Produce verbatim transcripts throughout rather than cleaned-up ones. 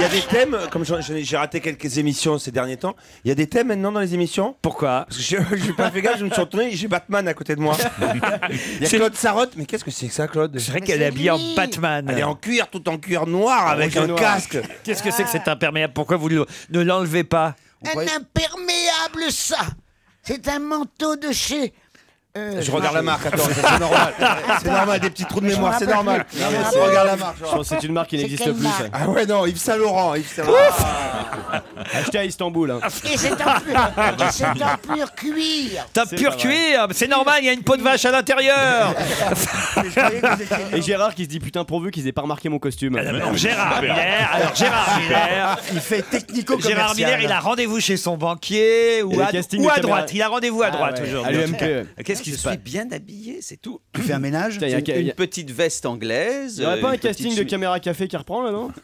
a des thèmes, comme j'ai raté quelques émissions ces derniers temps, il y a des thèmes maintenant dans les émissions. Pourquoi? Parce que je n'ai pas fait gaffe, je me suis retourné, j'ai Batman à côté de moi. Il y a Claude Sarraute, mais qu'est-ce que c'est que ça, Claude? C'est vrai qu'elle est habillée en Batman. Elle est en cuir, tout en cuir noir, avec un noir. casque. Qu'est-ce que c'est que cet imperméable? Pourquoi vous ne l'enlevez pas? Un imperméable, ça. C'est un manteau de chez... Euh, je regarde la marque, attends, c'est normal. C'est normal, des petits trous de mémoire, c'est normal. Non, mais je regarde la marque. Je pense que c'est une marque qui n'existe plus. Ça. Ah ouais, non, Yves Saint Laurent. Yves Saint Laurent. Acheté à Istanbul. Hein. Et c'est en pur, en pur cuir. T'as pur cuir, c'est normal, il y a une peau de vache à l'intérieur. Et Gérard qui se dit putain pourvu qu'ils aient pas remarqué mon costume. Alors Gérard Miller, alors Gérard Miller, il fait technico-commercial. Gérard Miller, il a rendez-vous chez son banquier ou à, ou à droite. Il a rendez-vous à droite aujourd'hui. À l'U M P. Qu'est-ce qui Je se passe? suis bien habillé, c'est tout. Tu fais un ménage? Une, y a, une y a... petite veste anglaise. Il n'y aurait pas euh, un casting de caméra café qui reprend là, non?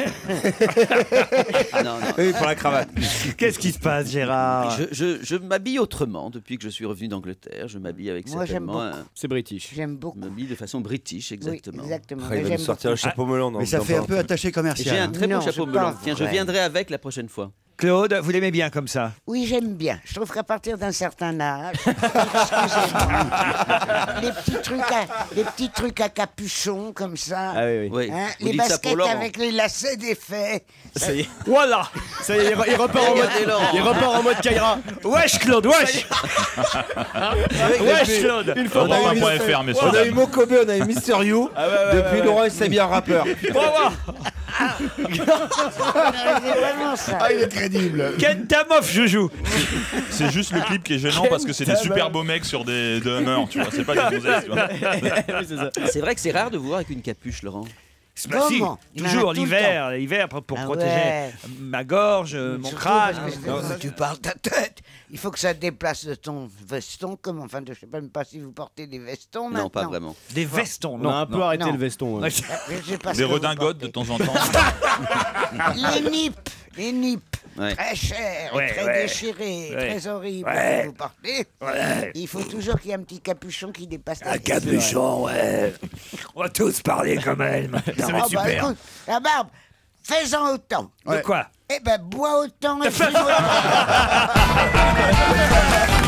non, non. Oui, pour la cravate. Qu'est-ce qui se passe, Gérard? Je, je, je m'habille autrement depuis que je suis revenu d'Angleterre. Je m'habille avec Moi, j'aime certainement. beaucoup. Un... C'est british. J'aime beaucoup. Je m'habille de façon british, exactement. Oui, exactement. Ah, il va nous sortir le chapeau melon. Mais ça fait un peu attaché Et commercial. j'ai un très Non, beau chapeau je melon. pense, Tiens, je ouais. viendrai avec la prochaine fois. Claude, vous l'aimez bien comme ça? Oui, j'aime bien. Je trouve qu'à partir d'un certain âge, excusez-moi, les petits trucs à, les petits trucs à capuchon comme ça, Ah oui, oui. Oui. hein, Vous les dites ça pour baskets Laurent. avec les lacets défaits. Ça y est. Voilà. Ça y est, il re- il repart en mode, Regardez Laurent. il repart en mode Kaira. Wesh Claude, wesh. Wesh Claude. Une fois On a par eu mois. Europe un point F R, messieurs. On a eu Mokobe, on a eu Mister You. Ah ouais, ouais, Depuis ouais, Laurent, il s'est bien rappeur. Bravo. C'est vraiment ça. Ah, il est crédible. Kenta Moff, Joujou. C'est juste le clip qui est gênant parce que c'est des super beaux mecs sur des de Hummer, tu vois. C'est pas des gonzesses, tu vois. Oui, c'est ça. C'est vrai que c'est rare de vous voir avec une capuche, Laurent. Bah si, Comment? Il y en a toujours tout le l'hiver, l'hiver pour, pour Ah protéger ouais. ma gorge, euh, mon Surtout crâne. parce que quand tu parles ta tête, il faut que ça déplace de ton veston, comme enfin, je sais même pas si vous portez des vestons maintenant. Non, pas vraiment. Des vestons, On a non. un peu non. arrêté non. le veston. hein. Ouais. Je sais pas ce Des que vous redingotes de portez. temps en temps. Les nippes, les nippes, Ouais. très chers, Ouais, très ouais. déchirés, Ouais. très horribles Ouais. que vous portez. Ouais. Il faut toujours qu'il y ait un petit capuchon qui dépasse la Un tête. capuchon, ouais. On va tous parler comme elle maintenant. Ça va Ah être bah, super. écoute, la barbe, fais-en autant. De quoi? Eh ben, bois autant et fume autant.